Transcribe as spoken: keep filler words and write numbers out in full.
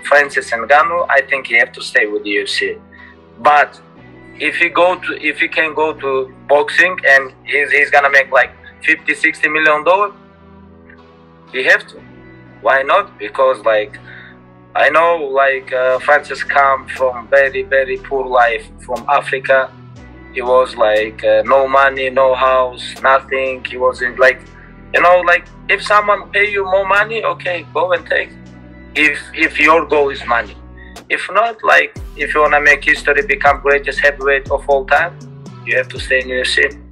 Francis Ngannou, I think he have to stay with the U F C. But if he go to, if he can go to boxing and he's, he's gonna make like fifty, sixty million dollars, he have to. Why not? Because like, I know like uh, Francis come from very, very poor life from Africa. He was like uh, no money, no house, nothing. He wasn't like, you know, like if someone pay you more money, okay, go and take. If if your goal is money. If not, like if you wanna make history, become greatest heavyweight of all time, you have to stay in U F C.